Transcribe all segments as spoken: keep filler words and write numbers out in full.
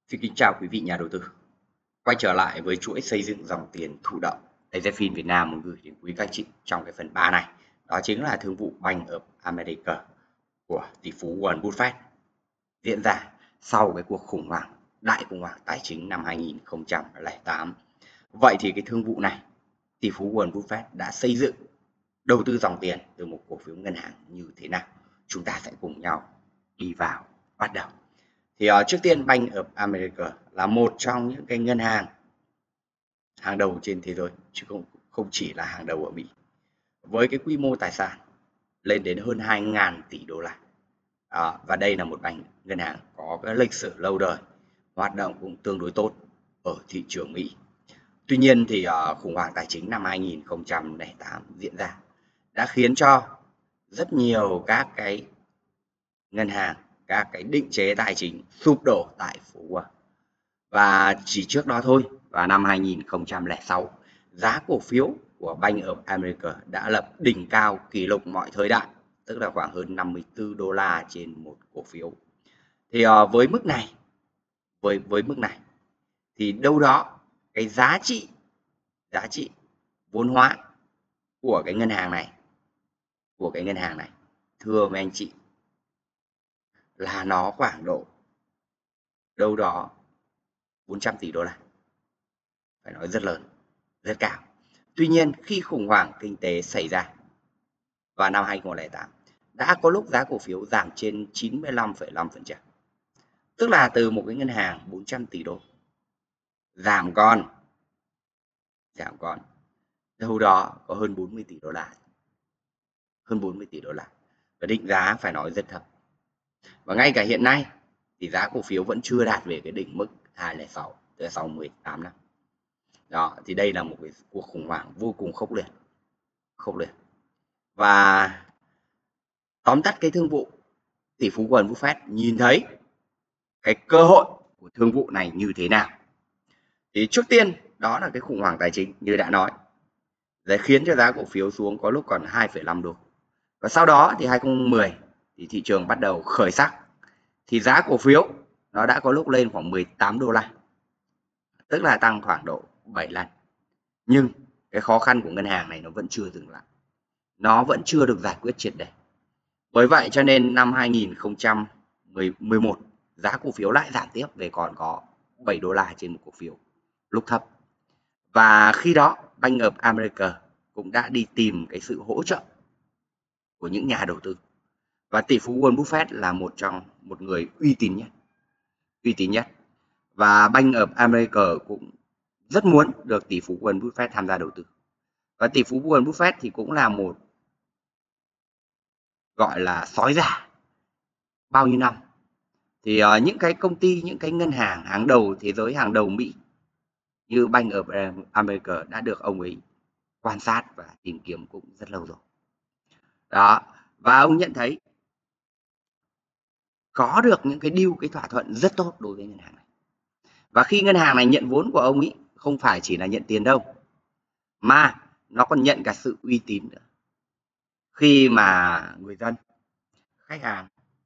Xin kính chào quý vị nhà đầu tư. Quay trở lại với chuỗi xây dựng dòng tiền thụ động, AZFIN Việt Nam muốn gửi đến quý các anh chị trong cái phần ba này. Đó chính là thương vụ Bank of America của tỷ phú Warren Buffett diễn ra sau cái cuộc khủng hoảng, đại khủng hoảng tài chính năm hai nghìn không trăm lẻ tám. Vậy thì cái thương vụ này, tỷ phú Warren Buffett đã xây dựng đầu tư dòng tiền từ một cổ phiếu ngân hàng như thế nào? Chúng ta sẽ cùng nhau đi vào bắt đầu. Thì uh, trước tiên Bank of America là một trong những cái ngân hàng hàng đầu trên thế giới, chứ không không chỉ là hàng đầu ở Mỹ, với cái quy mô tài sản lên đến hơn hai nghìn tỷ đô la. À, và đây là một ngành ngân hàng có cái lịch sử lâu đời, hoạt động cũng tương đối tốt ở thị trường Mỹ. Tuy nhiên thì uh, khủng hoảng tài chính năm hai nghìn không trăm lẻ tám diễn ra đã khiến cho rất nhiều các cái ngân hàng, các cái định chế tài chính sụp đổ tại phố Wall. Và chỉ trước đó thôi, vào năm hai nghìn không trăm lẻ sáu, giá cổ phiếu của Bank of America đã lập đỉnh cao kỷ lục mọi thời đại, tức là khoảng hơn năm mươi tư đô la trên một cổ phiếu. Thì uh, với mức này, với với mức này thì đâu đó cái giá trị giá trị vốn hóa của cái ngân hàng này, của cái ngân hàng này, thưa mấy anh chị, là nó khoảng độ đâu đó bốn trăm tỷ đô la. Phải nói rất lớn, rất cao. Tuy nhiên khi khủng hoảng kinh tế xảy ra vào năm hai nghìn không trăm lẻ tám, đã có lúc giá cổ phiếu giảm trên chín mươi lăm phẩy năm phần trăm. Tức là từ một cái ngân hàng bốn trăm tỷ đô giảm còn giảm còn đâu đó có hơn bốn mươi tỷ đô la. Hơn bốn mươi tỷ đô la. Và định giá phải nói rất thấp. Và ngay cả hiện nay thì giá cổ phiếu vẫn chưa đạt về cái đỉnh mức hai không không sáu, tức là sau mười tám năm. Đó, thì đây là một cái cuộc khủng hoảng vô cùng khốc liệt. Khốc liệt. Và tóm tắt cái thương vụ, tỷ phú Warren Buffett nhìn thấy cái cơ hội của thương vụ này như thế nào. Thì trước tiên đó là cái khủng hoảng tài chính như đã nói, để khiến cho giá cổ phiếu xuống có lúc còn hai phẩy năm đô. Và sau đó thì hai nghìn không trăm mười thì thị trường bắt đầu khởi sắc, thì giá cổ phiếu nó đã có lúc lên khoảng mười tám đô la, tức là tăng khoảng độ bảy lần. Nhưng cái khó khăn của ngân hàng này nó vẫn chưa dừng lại, nó vẫn chưa được giải quyết triệt để. Bởi vậy cho nên năm hai nghìn không trăm mười một giá cổ phiếu lại giảm tiếp về còn có bảy đô la trên một cổ phiếu, lúc thấp. Và khi đó Bank of America cũng đã đi tìm cái sự hỗ trợ của những nhà đầu tư. Và tỷ phú Warren Buffett là một trong một người uy tín nhất, uy tín nhất. Và Bank of America cũng rất muốn được tỷ phú Warren Buffett tham gia đầu tư. Và tỷ phú Warren Buffett thì cũng là một gọi là sói già bao nhiêu năm. Thì uh, những cái công ty, những cái ngân hàng hàng đầu thế giới, hàng đầu Mỹ như Bank of America đã được ông ấy quan sát và tìm kiếm cũng rất lâu rồi. Đó, và ông nhận thấy có được những cái deal, cái thỏa thuận rất tốt đối với ngân hàng này. Và khi ngân hàng này nhận vốn của ông ấy, không phải chỉ là nhận tiền đâu, mà nó còn nhận cả sự uy tín nữa. Khi mà người dân, khách hàng,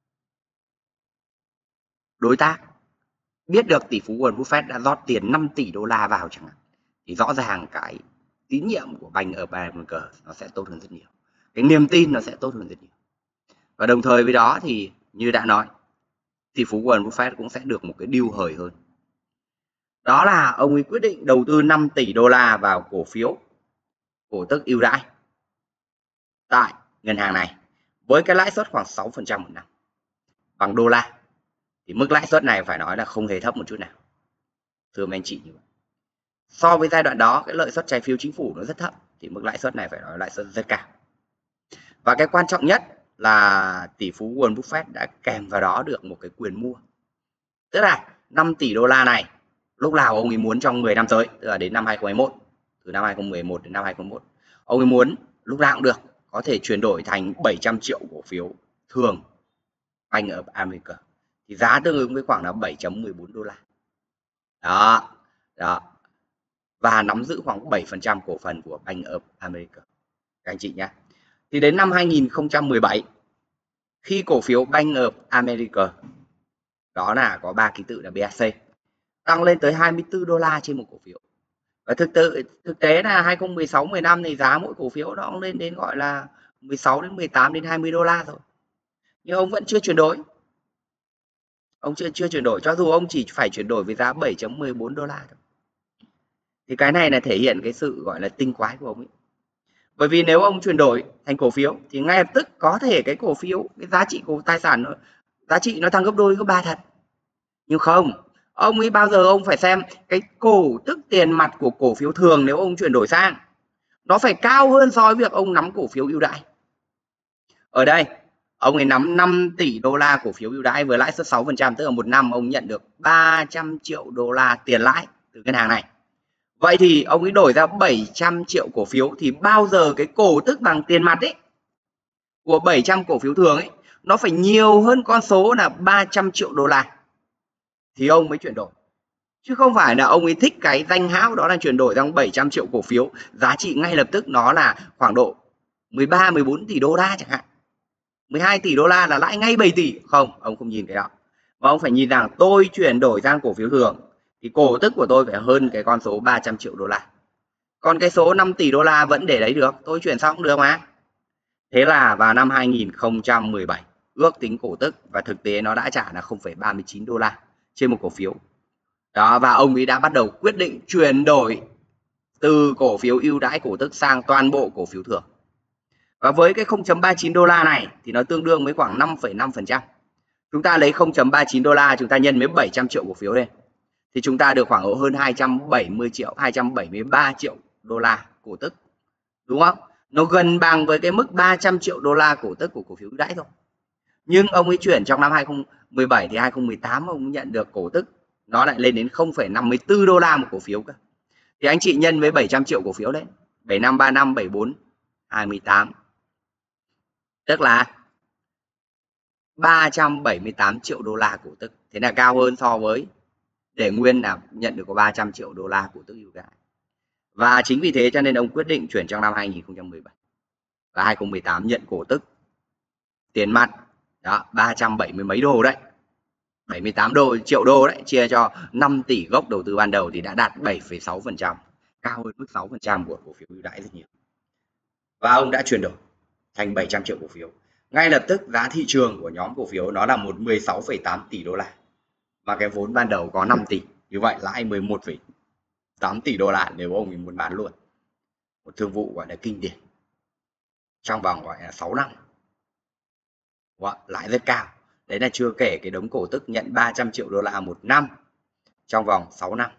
đối tác biết được tỷ phú Warren Buffett đã rót tiền năm tỷ đô la vào chẳng hạn, thì rõ ràng cái tín nhiệm của Bank of America nó sẽ tốt hơn rất nhiều. Cái niềm tin nó sẽ tốt hơn rất nhiều. Và đồng thời với đó thì như đã nói, tỷ phú Warren Buffett cũng sẽ được một cái deal hời hơn. Đó là ông ấy quyết định đầu tư năm tỷ đô la vào cổ phiếu, cổ tức ưu đãi tại ngân hàng này với cái lãi suất khoảng sáu phần trăm một năm bằng đô la. Thì mức lãi suất này phải nói là không hề thấp một chút nào, thưa mấy anh chị như vậy. So với giai đoạn đó cái lợi suất trái phiếu chính phủ nó rất thấp, thì mức lãi suất này phải nói lãi suất rất cao. Và cái quan trọng nhất là tỷ phú Warren Buffett đã kèm vào đó được một cái quyền mua. Tức là năm tỷ đô la này lúc nào ông ấy muốn trong mười năm tới, tức là đến năm hai nghìn không trăm hai mươi mốt, từ năm hai nghìn không trăm mười một đến năm hai nghìn không trăm hai mươi mốt, ông ấy muốn lúc nào cũng được có thể chuyển đổi thành bảy trăm triệu cổ phiếu thường Bank of America, thì giá tương ứng với khoảng là bảy phẩy mười bốn đô la. Đó, đó. Và nắm giữ khoảng bảy phần trăm cổ phần của Bank of America. Các anh chị nhé. Thì đến năm hai nghìn không trăm mười bảy, khi cổ phiếu Bank of America, đó là có ba ký tự là B A C, tăng lên tới hai mươi tư đô la trên một cổ phiếu. Và thực tế thực tế là hai không một sáu mười lăm thì giá mỗi cổ phiếu nó cũng lên đến gọi là mười sáu đến mười tám đến hai mươi đô la rồi. Nhưng ông vẫn chưa chuyển đổi. Ông chưa chưa chuyển đổi cho dù ông chỉ phải chuyển đổi với giá bảy chấm mười bốn đô la thôi. Thì cái này là thể hiện cái sự gọi là tinh quái của ông ấy. Bởi vì nếu ông chuyển đổi thành cổ phiếu thì ngay lập tức có thể cái cổ phiếu, cái giá trị của tài sản nó giá trị nó tăng gấp đôi gấp ba thật. Nhưng không, ông ấy bao giờ ông phải xem cái cổ tức tiền mặt của cổ phiếu thường nếu ông chuyển đổi sang nó phải cao hơn so với việc ông nắm cổ phiếu ưu đãi. Ở đây ông ấy nắm năm tỷ đô la cổ phiếu ưu đãi với lãi suất sáu phần trăm, tức là một năm ông nhận được ba trăm triệu đô la tiền lãi từ ngân hàng này. Vậy thì ông ấy đổi ra bảy trăm triệu cổ phiếu thì bao giờ cái cổ tức bằng tiền mặt ấy của bảy trăm cổ phiếu thường ấy nó phải nhiều hơn con số là ba trăm triệu đô la thì ông mới chuyển đổi. Chứ không phải là ông ấy thích cái danh hão đó là chuyển đổi sang bảy trăm triệu cổ phiếu, giá trị ngay lập tức nó là khoảng độ mười ba mười bốn tỷ đô la chẳng hạn. mười hai tỷ đô la là lãi ngay bảy tỷ. Không, ông không nhìn cái đó. Mà ông phải nhìn rằng tôi chuyển đổi sang cổ phiếu thường thì cổ tức của tôi phải hơn cái con số ba trăm triệu đô la. Còn cái số năm tỷ đô la vẫn để đấy được, tôi chuyển xong cũng được mà. Thế là vào năm hai nghìn không trăm mười bảy, ước tính cổ tức và thực tế nó đã trả là không phẩy ba mươi chín đô la trên một cổ phiếu. Đó, và ông ấy đã bắt đầu quyết định chuyển đổi từ cổ phiếu ưu đãi cổ tức sang toàn bộ cổ phiếu thường. Và với cái không phẩy ba mươi chín đô la này thì nó tương đương với khoảng năm phẩy năm phần trăm. Chúng ta lấy không phẩy ba mươi chín đô la chúng ta nhân với bảy trăm triệu cổ phiếu lên thì chúng ta được khoảng hơn hai trăm bảy mươi triệu, hai trăm bảy mươi ba triệu đô la cổ tức. Đúng không? Nó gần bằng với cái mức ba trăm triệu đô la cổ tức của cổ phiếu ưu đãi thôi. Nhưng ông ấy chuyển trong năm hai không một bảy thì hai không một tám ông nhận được cổ tức nó lại lên đến không phẩy năm mươi tư đô la một cổ phiếu cơ. Thì anh chị nhân với bảy trăm triệu cổ phiếu đấy, bảy năm ba năm bảy bốn hai mươi tám. Tức là ba trăm bảy mươi tám triệu đô la cổ tức. Thế là cao hơn so với để nguyên là nhận được có ba trăm triệu đô la cổ tức ưu đãi. Và chính vì thế cho nên ông quyết định chuyển trong năm hai nghìn không trăm mười bảy. Và hai không một tám nhận cổ tức tiền mặt đó ba trăm bảy mươi mấy đô đấy. bảy mươi tám đô triệu đô đấy, chia cho năm tỷ gốc đầu tư ban đầu thì đã đạt bảy phẩy sáu phần trăm, cao hơn mức sáu phần trăm của cổ phiếu ưu đãi rất nhiều. Và ông đã chuyển đổi thành bảy trăm triệu cổ phiếu. Ngay lập tức giá thị trường của nhóm cổ phiếu nó là một mười sáu phẩy tám tỷ đô la. Và cái vốn ban đầu có năm tỷ, như vậy lãi mười một phẩy tám tỷ đô la nếu ông ấy muốn bán luôn. Một thương vụ gọi là kinh điển. Trong vòng gọi là sáu năm. Wow, lãi rất cao. Đấy là chưa kể cái đống cổ tức nhận ba trăm triệu đô la một năm trong vòng sáu năm.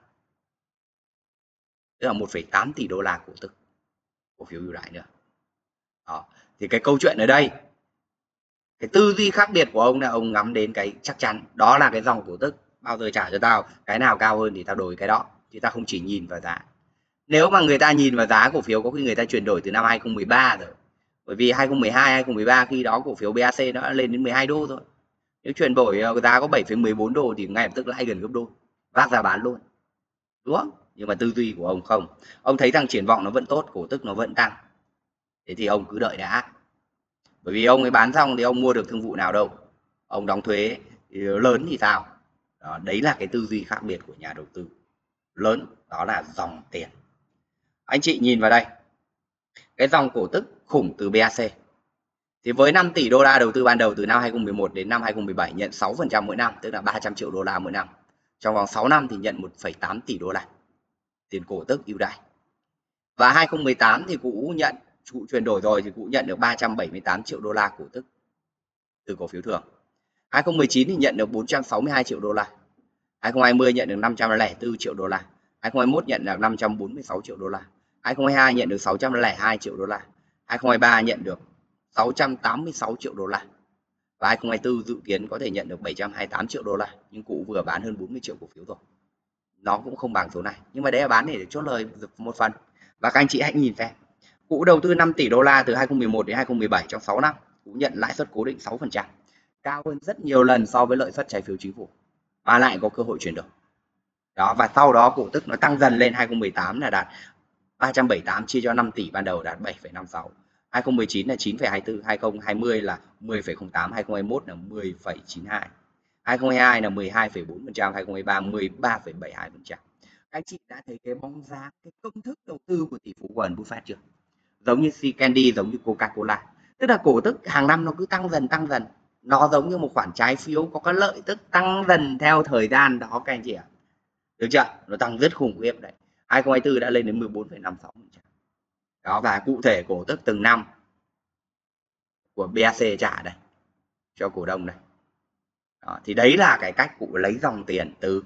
Tức là một phẩy tám tỷ đô la cổ tức cổ phiếu ưu đãi nữa. Đó. Thì cái câu chuyện ở đây, cái tư duy khác biệt của ông là ông ngắm đến cái chắc chắn, đó là cái dòng cổ tức bao giờ trả cho tao, cái nào cao hơn thì tao đổi cái đó, thì tao không chỉ nhìn vào giá. Nếu mà người ta nhìn vào giá cổ phiếu có khi người ta chuyển đổi từ năm hai không một ba rồi. Bởi vì hai không một hai, hai không một ba khi đó cổ phiếu bê a xê nó đã lên đến mười hai đô rồi. Nếu chuyển đổi giá có bảy phẩy mười bốn đô thì ngay lập tức lãi gần gấp đôi, vác ra bán luôn. Đúng không? Nhưng mà tư duy của ông không. Ông thấy rằng triển vọng nó vẫn tốt, cổ tức nó vẫn tăng. Thế thì ông cứ đợi đã. Bởi vì ông ấy bán xong thì ông mua được thương vụ nào đâu. Ông đóng thuế lớn thì sao? Đó, đấy là cái tư duy khác biệt của nhà đầu tư lớn, đó là dòng tiền. Anh chị nhìn vào đây. Cái dòng cổ tức khủng từ bê a xê. Thì với năm tỷ đô la đầu tư ban đầu từ năm hai không một một đến năm hai không một bảy nhận sáu phần trăm mỗi năm, tức là ba trăm triệu đô la mỗi năm. Trong vòng sáu năm thì nhận một phẩy tám tỷ đô la tiền cổ tức ưu đãi. Và hai không một tám thì cụ nhận, cụ chuyển đổi rồi thì cụ nhận được ba trăm bảy mươi tám triệu đô la cổ tức từ cổ phiếu thường. hai không một chín thì nhận được bốn trăm sáu mươi hai triệu đô la. hai không hai không nhận được năm trăm lẻ bốn triệu đô la. hai không hai mốt nhận được năm trăm bốn mươi sáu triệu đô la. hai không hai hai nhận được sáu trăm lẻ hai triệu đô la. hai không hai ba nhận được sáu trăm tám mươi sáu triệu đô la. Và hai không hai tư dự kiến có thể nhận được bảy trăm hai mươi tám triệu đô la, nhưng cụ vừa bán hơn bốn mươi triệu cổ phiếu rồi. Nó cũng không bằng số này, nhưng mà đấy là bán để chốt lời một phần. Và các anh chị hãy nhìn xem, cụ đầu tư năm tỷ đô la từ hai không một một đến hai không một bảy trong sáu năm, cụ nhận lãi suất cố định sáu phần trăm, cao hơn rất nhiều lần so với lợi suất trái phiếu chính phủ, và lại có cơ hội chuyển đổi. Đó, và sau đó cổ tức nó tăng dần lên, hai không một tám là đạt ba trăm bảy mươi tám chia cho năm tỷ ban đầu đạt bảy phẩy năm sáu. hai không một chín là chín phẩy hai tư, hai không hai không là mười phẩy không tám, hai không hai mốt là mười phẩy chín hai. hai không hai hai là mười hai phẩy bốn phần trăm, hai không hai ba mười ba phẩy bảy hai phần trăm. Các anh chị đã thấy cái bóng dáng, cái công thức đầu tư của tỷ phú Warren Buffett chưa? Giống như Sea Candy, giống như Coca-Cola. Tức là cổ tức hàng năm nó cứ tăng dần tăng dần. Nó giống như một khoản trái phiếu có cái lợi tức tăng dần theo thời gian đó các anh chị ạ. Được chưa? Nó tăng rất khủng khiếp đấy. hai không hai tư đã lên đến mười bốn phẩy năm sáu phần trăm. Đó, và cụ thể cổ tức từng năm của bê a xê trả đây cho cổ đông này. Đó, thì đấy là cái cách cụ lấy dòng tiền từ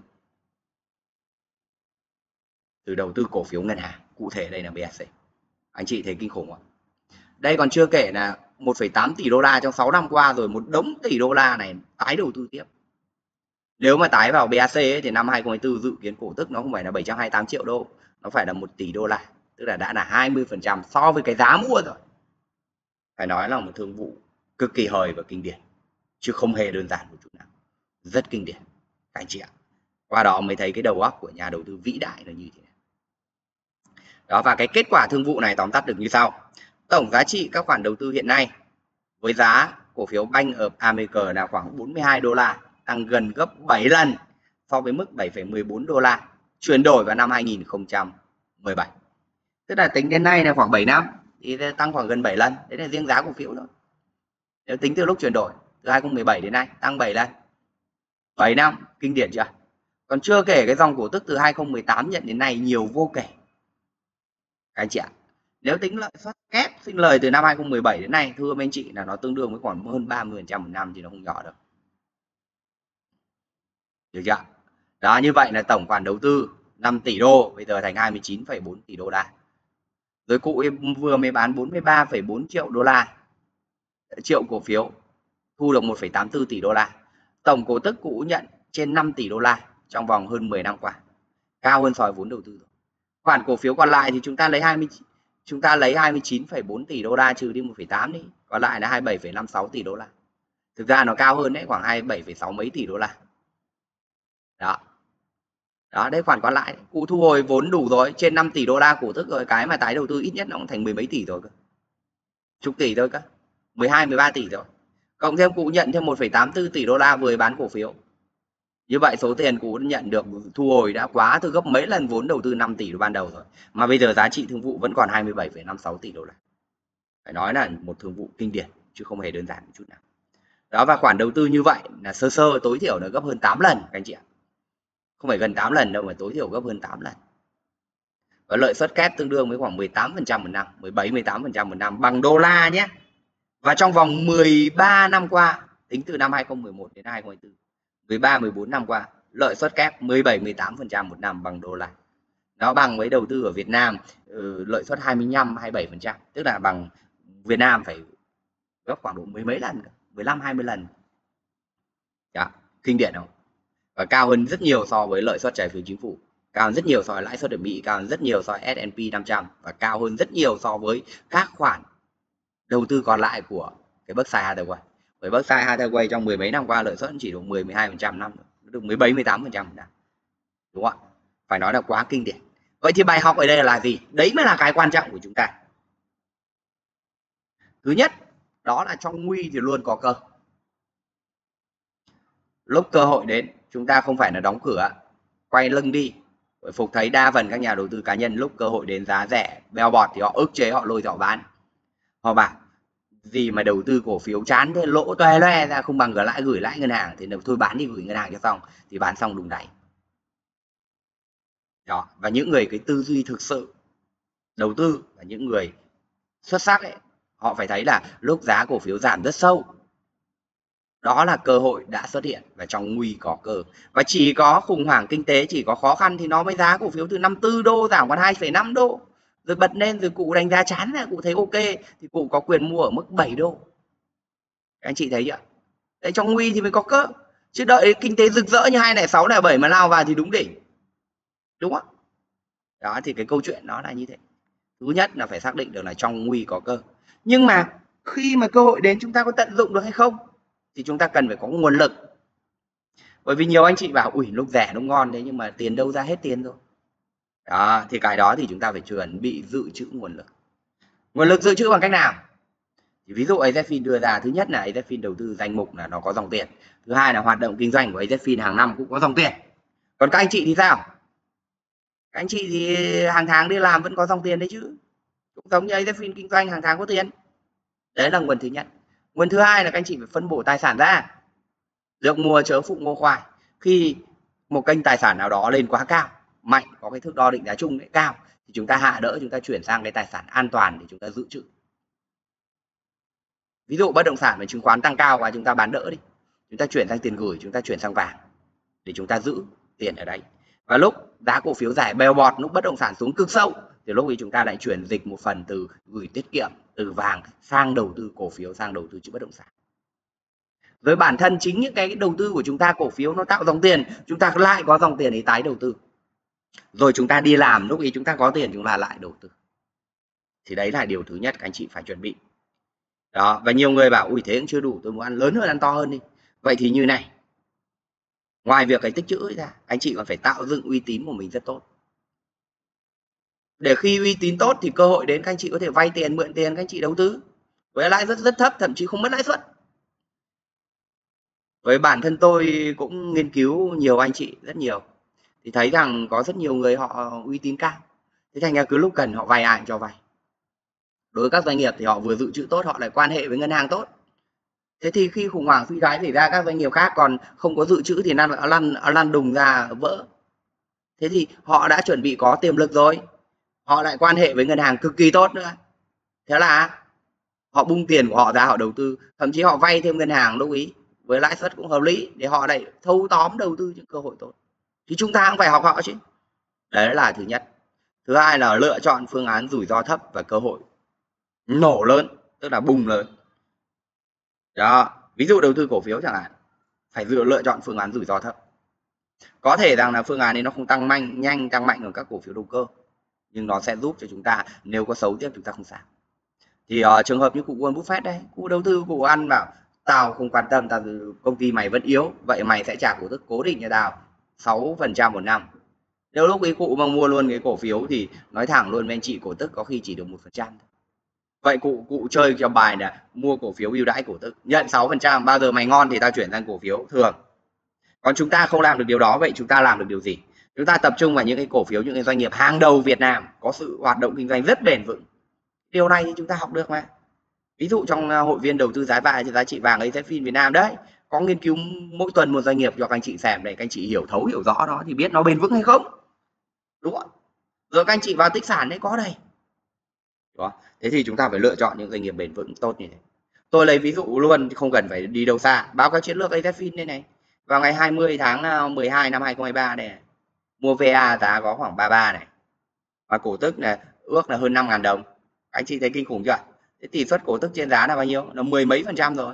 từ đầu tư cổ phiếu ngân hàng. Cụ thể đây là bê a xê. Anh chị thấy kinh khủng không? Đây còn chưa kể là một phẩy tám tỷ đô la trong sáu năm qua rồi, một đống tỷ đô la này tái đầu tư tiếp. Nếu mà tái vào bê a xê ấy, thì năm hai không hai tư dự kiến cổ tức nó không phải là bảy trăm hai mươi tám triệu đô, nó phải là một tỷ đô la, tức là đã là hai mươi phần trăm so với cái giá mua rồi. Phải nói là một thương vụ cực kỳ hời và kinh điển, chứ không hề đơn giản một chút nào. Rất kinh điển các anh chị ạ. Qua đó mới thấy cái đầu óc của nhà đầu tư vĩ đại là như thế nào. Đó, và cái kết quả thương vụ này tóm tắt được như sau. Tổng giá trị các khoản đầu tư hiện nay với giá cổ phiếu Bank of America là khoảng bốn mươi hai đô la, tăng gần gấp bảy lần so với mức bảy phẩy mười bốn đô la chuyển đổi vào năm hai nghìn không trăm mười bảy. Tức là tính đến nay là khoảng bảy năm thì tăng khoảng gần bảy lần. Đấy là riêng giá cổ phiếu thôi. Nếu tính từ lúc chuyển đổi từ hai không một bảy đến nay tăng bảy lần. bảy năm, kinh điển chưa? Còn chưa kể cái dòng cổ tức từ hai không một tám nhận đến nay nhiều vô kể. Các anh chị ạ. Nếu tính lợi suất kép sinh lời từ năm hai không một bảy đến nay, thưa anh chị, là nó tương đương với khoảng hơn ba mươi phần trăm một năm thì nó không nhỏ đâu. Được chưa? Đó, như vậy là tổng khoản đầu tư năm tỷ đô bây giờ thành hai mươi chín phẩy bốn tỷ đô la. Rồi cụ vừa mới bán bốn mươi ba phẩy bốn triệu đô la, triệu cổ phiếu, thu được một phẩy tám tư tỷ đô la. Tổng cổ tức cụ nhận trên năm tỷ đô la trong vòng hơn mười năm qua, cao hơn so với vốn đầu tư rồi. Khoản cổ phiếu còn lại thì chúng ta lấy hai mươi chúng ta lấy hai mươi chín phẩy bốn tỷ đô la trừ đi một phẩy tám đi, còn lại là hai mươi bảy phẩy năm sáu tỷ đô la. Thực ra nó cao hơn đấy, khoảng hai mươi bảy phẩy sáu mấy tỷ đô la. Đó. Đó, đây khoản còn lại, cụ thu hồi vốn đủ rồi, trên năm tỷ đô la cổ tức rồi, cái mà tái đầu tư ít nhất nó cũng thành mười mấy tỷ rồi cơ. Chục tỷ thôi cơ. mười hai mười ba tỷ rồi. Cộng thêm cụ nhận thêm một phẩy tám tư tỷ đô la vừa bán cổ phiếu. Như vậy số tiền cụ nhận được thu hồi đã quá từ gấp mấy lần vốn đầu tư năm tỷ ban đầu rồi. Mà bây giờ giá trị thương vụ vẫn còn hai mươi bảy phẩy năm sáu tỷ đô la. Phải nói là một thương vụ kinh điển chứ không hề đơn giản một chút nào. Đó, và khoản đầu tư như vậy là sơ sơ tối thiểu là gấp hơn tám lần các anh chị ạ. Không phải gần tám lần đâu mà tối thiểu gấp hơn tám lần. Và lợi suất kép tương đương với khoảng mười tám phần trăm một năm, mười bảy mười tám phần trăm một năm bằng đô la nhé. Và trong vòng mười ba năm qua, tính từ năm hai không một một đến hai không hai tư, mười ba mười bốn năm qua, lợi suất kép mười bảy mười tám phần trăm một năm bằng đô la. Nó bằng với đầu tư ở Việt Nam lợi suất hai mươi lăm hai mươi bảy phần trăm, tức là bằng Việt Nam phải gấp khoảng độ mười mấy lần, mười lăm hai mươi lần. Đó, kinh điển không? Và cao hơn rất nhiều so với lợi suất trái phiếu chính phủ, cao hơn rất nhiều so với lãi suất ở Mỹ, cao hơn rất nhiều so với ét and pê năm trăm và cao hơn rất nhiều so với các khoản đầu tư còn lại của cái Berkshire Hathaway. Bởi Berkshire Hathaway trong mười mấy năm qua lợi suất chỉ được mười mười hai phần trăm năm, được mười bảy mười tám phần trăm một năm. Đúng không ạ? Phải nói là quá kinh điển. Vậy thì bài học ở đây là gì? Đấy mới là cái quan trọng của chúng ta. Thứ nhất, đó là trong nguy thì luôn có cơ. Lúc cơ hội đến, chúng ta không phải là đóng cửa, quay lưng đi. Bởi Phục thấy đa phần các nhà đầu tư cá nhân lúc cơ hội đến giá rẻ, beo bọt thì họ ức chế, họ lôi họ bán. Họ bảo gì mà đầu tư cổ phiếu chán thế, lỗ toe loe ra, không bằng gửi lãi gửi lãi ngân hàng, thì thôi bán đi, gửi ngân hàng cho xong, thì bán xong đùng đẩy. Đó, và những người cái tư duy thực sự đầu tư và những người xuất sắc ấy, họ phải thấy là lúc giá cổ phiếu giảm rất sâu, đó là cơ hội đã xuất hiện và trong nguy có cơ. Và chỉ có khủng hoảng kinh tế, chỉ có khó khăn thì nó mới giá cổ phiếu từ năm mươi tư đô giảm còn hai phẩy năm đô. Rồi bật lên rồi cụ đánh giá chán là cụ thấy ok thì cụ có quyền mua ở mức bảy đô. Các anh chị thấy chưa? Đấy, trong nguy thì mới có cơ. Chứ đợi kinh tế rực rỡ như hai không không sáu không bảy mà lao vào thì đúng đỉnh. Đúng không? Đó, thì cái câu chuyện nó là như thế. Thứ nhất là phải xác định được là trong nguy có cơ. Nhưng mà khi mà cơ hội đến chúng ta có tận dụng được hay không thì chúng ta cần phải có nguồn lực. Bởi vì nhiều anh chị bảo ui lúc rẻ lúc ngon đấy, nhưng mà tiền đâu ra hết tiền rồi. Đó, thì cái đó thì chúng ta phải chuẩn bị dự trữ nguồn lực. Nguồn lực dự trữ bằng cách nào? Thì ví dụ AZFIN đưa ra, thứ nhất là AZFIN đầu tư danh mục là nó có dòng tiền, thứ hai là hoạt động kinh doanh của AZFIN hàng năm cũng có dòng tiền. Còn các anh chị thì sao? Các anh chị thì hàng tháng đi làm vẫn có dòng tiền đấy chứ, cũng giống như AZFIN kinh doanh hàng tháng có tiền. Đấy là nguồn thứ nhất. Nguồn thứ hai là các anh chị phải phân bổ tài sản ra. Được mùa chớ phụ ngô khoai. Khi một kênh tài sản nào đó lên quá cao, mạnh, có cái thước đo định giá chung đấy cao, thì chúng ta hạ đỡ, chúng ta chuyển sang cái tài sản an toàn để chúng ta dự trữ. Ví dụ bất động sản và chứng khoán tăng cao và chúng ta bán đỡ đi, chúng ta chuyển sang tiền gửi, chúng ta chuyển sang vàng để chúng ta giữ tiền ở đấy. Và lúc giá cổ phiếu giải bèo bọt, lúc bất động sản xuống cực sâu, thì lúc ấy chúng ta lại chuyển dịch một phần từ gửi tiết kiệm, từ vàng sang đầu tư cổ phiếu, sang đầu tư chữ bất động sản. Rồi bản thân chính những cái đầu tư của chúng ta, cổ phiếu nó tạo dòng tiền, chúng ta lại có dòng tiền để tái đầu tư. Rồi chúng ta đi làm, lúc ấy chúng ta có tiền chúng ta lại đầu tư. Thì đấy là điều thứ nhất các anh chị phải chuẩn bị. Đó, và nhiều người bảo ui thế cũng chưa đủ, tôi muốn ăn lớn hơn, ăn to hơn đi. Vậy thì như này, ngoài việc cái tích trữ ra, anh chị còn phải tạo dựng uy tín của mình rất tốt. Để khi uy tín tốt thì cơ hội đến các anh chị có thể vay tiền, mượn tiền các anh chị đầu tư với lãi rất rất thấp, thậm chí không mất lãi suất. Với bản thân tôi cũng nghiên cứu nhiều anh chị rất nhiều, thì thấy rằng có rất nhiều người họ uy tín cao, thế thành ra cứ lúc cần họ vay ai cho vay. Đối với các doanh nghiệp thì họ vừa dự trữ tốt, họ lại quan hệ với ngân hàng tốt. Thế thì khi khủng hoảng suy thoái xảy ra, các doanh nghiệp khác còn không có dự trữ thì lăn lăn lăn đùng ra vỡ. Thế thì họ đã chuẩn bị có tiềm lực rồi, họ lại quan hệ với ngân hàng cực kỳ tốt nữa. Thế là họ bung tiền của họ ra họ đầu tư, thậm chí họ vay thêm ngân hàng lúc ý với lãi suất cũng hợp lý để họ lại thâu tóm đầu tư những cơ hội tốt. Thì chúng ta cũng phải học họ chứ. Đấy là thứ nhất. Thứ hai là lựa chọn phương án rủi ro thấp và cơ hội nổ lớn, tức là bùng lớn. Đó, ví dụ đầu tư cổ phiếu chẳng hạn, phải lựa lựa chọn phương án rủi ro thấp. Có thể rằng là phương án ấy nó không tăng mạnh nhanh, tăng mạnh ở các cổ phiếu đầu cơ, nhưng nó sẽ giúp cho chúng ta nếu có xấu tiếp chúng ta không sao. Thì uh, trường hợp như cụ Warren Buffett đây, cụ đầu tư cụ ăn bảo tao không quan tâm, tao công ty mày vẫn yếu, vậy mày sẽ trả cổ tức cố định cho tao sáu phần trăm một năm. Nếu lúc ấy cụ mà mua luôn cái cổ phiếu thì nói thẳng luôn với anh chị, cổ tức có khi chỉ được một phần trăm. Vậy cụ cụ chơi cho bài là mua cổ phiếu ưu đãi cổ tức, nhận sáu phần trăm, bao giờ mày ngon thì tao chuyển sang cổ phiếu thường. Còn chúng ta không làm được điều đó, vậy chúng ta làm được điều gì? Chúng ta tập trung vào những cái cổ phiếu, những cái doanh nghiệp hàng đầu Việt Nam có sự hoạt động kinh doanh rất bền vững. Điều này thì chúng ta học được mà. Ví dụ trong hội viên đầu tư giá vàng, giá trị vàng AZFIN Việt Nam đấy, có nghiên cứu mỗi tuần một doanh nghiệp cho các anh chị xem để các anh chị hiểu thấu hiểu rõ đó thì biết nó bền vững hay không. Đúng không? Rồi các anh chị vào tích sản đấy có đây. Đó. Thế thì chúng ta phải lựa chọn những doanh nghiệp bền vững tốt như thế. Tôi lấy ví dụ luôn, không cần phải đi đâu xa. Báo cáo chiến lược AZFIN đây này. Vào ngày hai mươi tháng mười hai năm hai không hai ba này, mua vê a giá có khoảng ba mươi ba này. Và cổ tức là ước là hơn năm nghìn đồng. Anh chị thấy kinh khủng chưa? Thế tỷ suất cổ tức trên giá là bao nhiêu? Là mười mấy phần trăm rồi.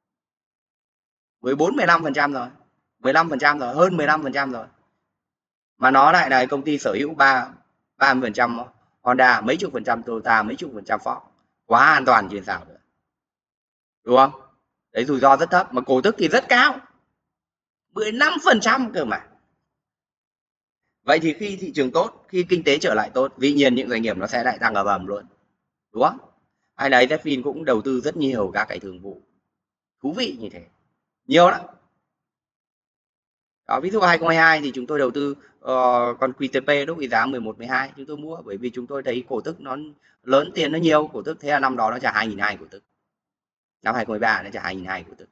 mười bốn mười lăm phần trăm rồi. mười lăm phần trăm rồi, hơn mười lăm phần trăm rồi. Mà nó lại là công ty sở hữu ba ba mươi phần trăm Honda, mấy chục phần trăm Toyota, mấy chục phần trăm Ford. Quá an toàn trên sao nữa. Đúng không? Đấy, rủi ro rất thấp mà cổ tức thì rất cao. mười lăm phần trăm cơ mà. Vậy thì khi thị trường tốt, khi kinh tế trở lại tốt, dĩ nhiên những doanh nghiệp nó sẽ lại tăng ầm ầm luôn. Đúng không? Hay là AZFIN cũng đầu tư rất nhiều các cái thương vụ thú vị như thế. Nhiều lắm. Đó, ví dụ hai không hai hai thì chúng tôi đầu tư uh, con quy tê pê lúc giá mười một mười hai chúng tôi mua, bởi vì chúng tôi thấy cổ tức nó lớn, tiền nó nhiều, cổ tức thế là năm đó nó trả hai nghìn hai trăm cổ tức. Năm hai không hai ba nó trả hai nghìn hai trăm cổ tức.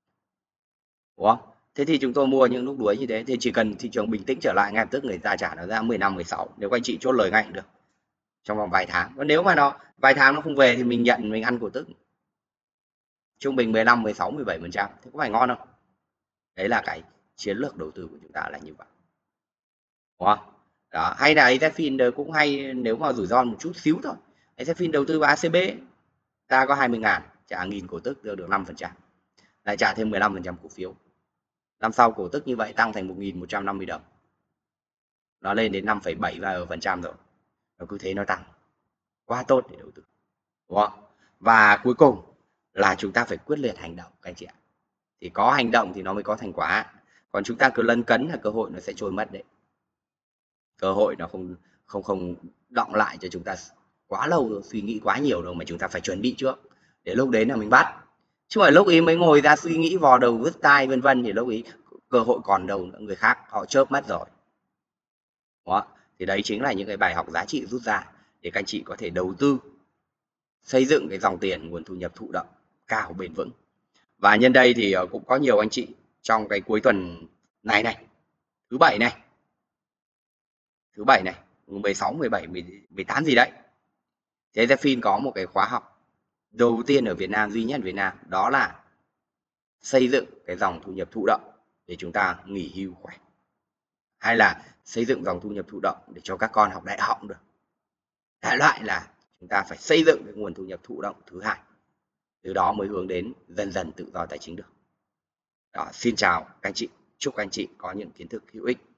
Đúng không? Thế thì chúng tôi mua những lúc đuối như thế thì chỉ cần thị trường bình tĩnh trở lại ngay lập tức người ta trả nó ra mười lăm mười sáu, nếu các anh chị chốt lời ngay được trong vòng vài tháng. Còn nếu mà nó vài tháng nó không về thì mình nhận, mình ăn cổ tức trung bình mười lăm mười sáu mười bảy phần trăm, thế có phải ngon không? Đấy là cái chiến lược đầu tư của chúng ta là như vậy. Đúng không? Đó, hay là AZFIN cũng hay, nếu mà rủi ro một chút xíu thôi. AZFIN đầu tư vào a xê bê, ta có hai mươi ngàn, trả nghìn cổ tức được được năm phần trăm, lại trả thêm mười lăm phần trăm cổ phiếu. Năm sau cổ tức như vậy tăng thành một nghìn một trăm năm mươi đồng, nó lên đến năm phẩy bảy phần trăm rồi, nó cứ thế nó tăng, quá tốt để đầu tư. Đúng không? Và cuối cùng là chúng ta phải quyết liệt hành động các anh chị ạ. Thì có hành động thì nó mới có thành quả, còn chúng ta cứ lấn cấn là cơ hội nó sẽ trôi mất đấy. Cơ hội nó không không không đọng lại cho chúng ta quá lâu, suy nghĩ quá nhiều đâu, mà chúng ta phải chuẩn bị trước. để lúc đấy là mình bắt. Chứ mà lúc ấy mới ngồi ra suy nghĩ vò đầu vứt tai vân vân thì lúc ấy cơ hội còn đâu nữa, người khác họ chớp mất rồi. Đó, thì đấy chính là những cái bài học giá trị rút ra để các anh chị có thể đầu tư xây dựng cái dòng tiền nguồn thu nhập thụ động cao bền vững. Và nhân đây thì ờ, cũng có nhiều anh chị trong cái cuối tuần này này, thứ bảy này, thứ bảy này, mười sáu, mười bảy, mười tám gì đấy. Thế Zefin có một cái khóa học đầu tiên ở Việt Nam, duy nhất ở Việt Nam, đó là xây dựng cái dòng thu nhập thụ động để chúng ta nghỉ hưu khỏe. Hay là xây dựng dòng thu nhập thụ động để cho các con học đại học được. Đại loại là chúng ta phải xây dựng cái nguồn thu nhập thụ động thứ hai. Từ đó mới hướng đến dần dần tự do tài chính được. Đó, xin chào các anh chị, chúc các anh chị có những kiến thức hữu ích.